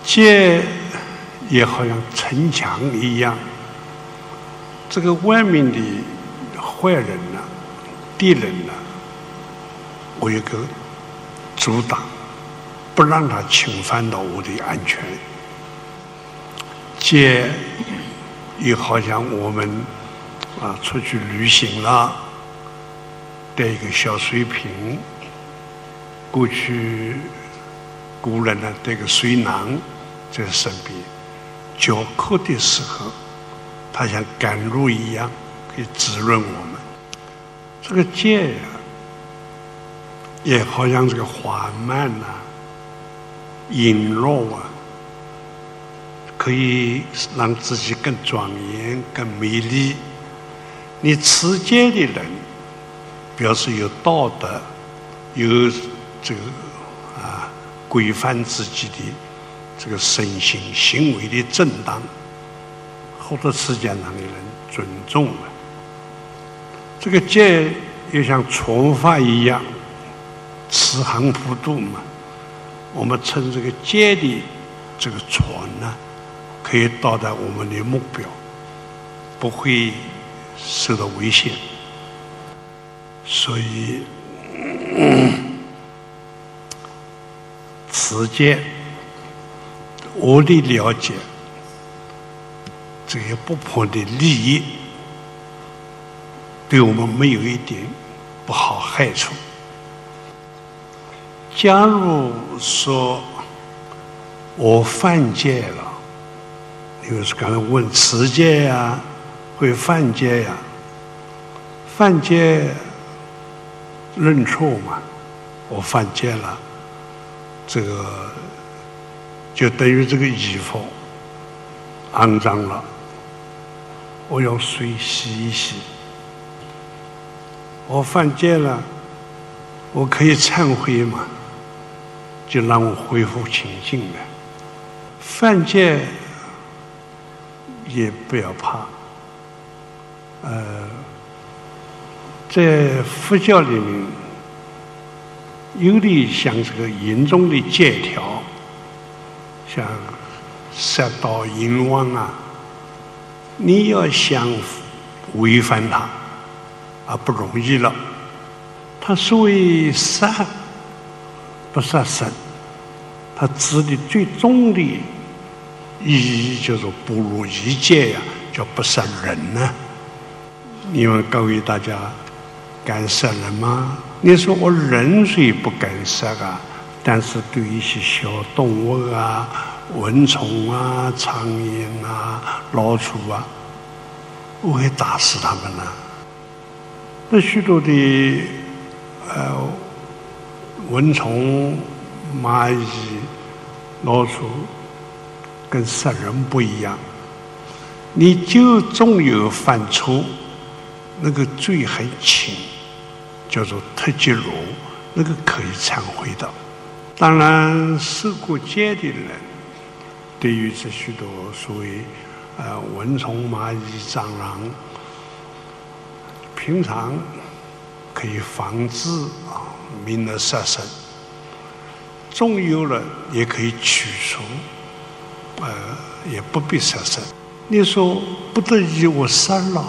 戒也好像城墙一样，这个外面的坏人呢、敌人呢，我有个阻挡，不让他侵犯到我的安全。戒也好像我们出去旅行了，带一个小水瓶，过去古人呢带个水囊在身边，教课的时候，它像甘露一样可以滋润我们。这个戒也好像这个缓慢羸弱可以让自己更庄严、更美丽。你持戒的人，表示有道德，有这个规范自己的这个身心行为的正当，获得世界上的人尊重了。这个戒也像船法一样，持航普渡嘛。我们乘这个戒的这个船呢，可以到达我们的目标，不会受到危险。所以持戒，我的了解，这些不破的利益，对我们没有一点不好害处。假如说我犯戒了，因为是刚才问持戒呀，会犯戒呀，犯戒认错嘛，我犯戒了，这个就等于这个衣服肮脏了，我用水洗一洗。我犯戒了，我可以忏悔嘛，就让我恢复清净了。犯戒也不要怕，在佛教里面，有的像这个严重的戒条，像杀盗淫妄你要想违反它不容易了。它所谓杀不杀生，它指的最终的意义就是不入一戒叫不杀人你们各位大家敢杀人吗？你说我人虽不敢杀但是对一些小动物蚊虫苍蝇老鼠我会打死它们那许多的蚊虫、蚂蚁、老鼠跟杀人不一样，你就总有犯错，那个罪很轻，叫做特戒罗，那个可以忏悔的。当然，受过戒的人，对于这许多所谓蚊虫、蚂蚁、蟑螂，平常可以防治免得杀生，纵有了也可以去除，也不必杀生。你说不得已我杀了，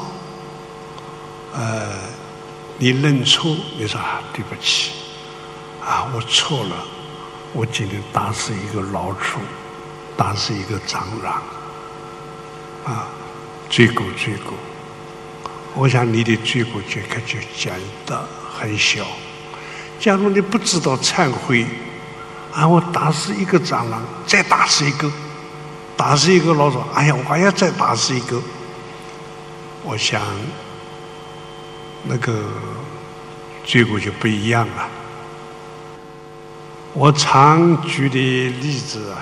你认错，你说对不起我错了，我今天打死一个老鼠，打死一个蟑螂罪过罪过。我想你的罪过就减得很小。假如你不知道忏悔我打死一个蟑螂，再打死一个，打死一个老鼠，哎呀，我还要再打死一个。我想那个罪过就不一样了。我常举的例子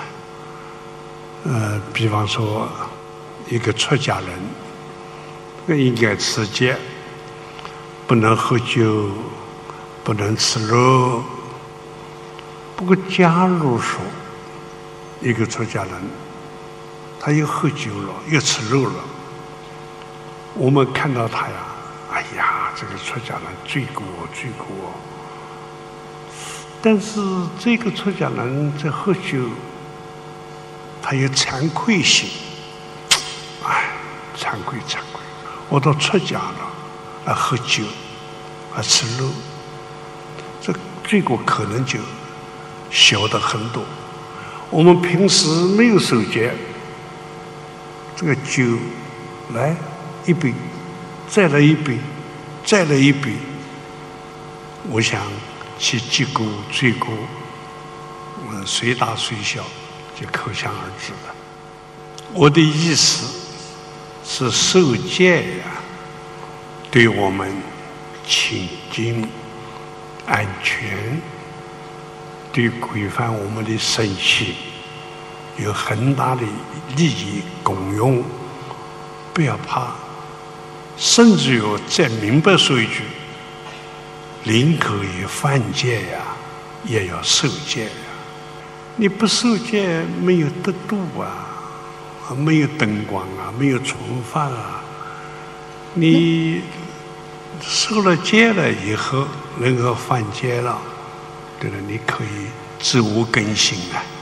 比方说一个出家人，应该持戒，不能喝酒，不能吃肉。不过假如说一个出家人，他又喝酒了，又吃肉了，我们看到他哎呀，这个出家人罪过罪过。但是这个出家人在喝酒， 他有惭愧心，惭愧。我都出家了，喝酒，吃肉，这罪过可能就小的很多。我们平时没有守戒，这个酒来一杯，再来一杯，再来一杯，我想其结果罪过，谁大谁小，就可想而知了。我的意思是，受戒呀，对我们清净、安全，对规范我们的身心有很大的利益功用。不要怕，甚至于再明白说一句，宁可也犯戒呀，也要受戒呀。你不受戒，没有得度啊，没有灯光啊，没有存饭啊。你受了戒了以后，能够犯戒了，对了，你可以自我更新啊。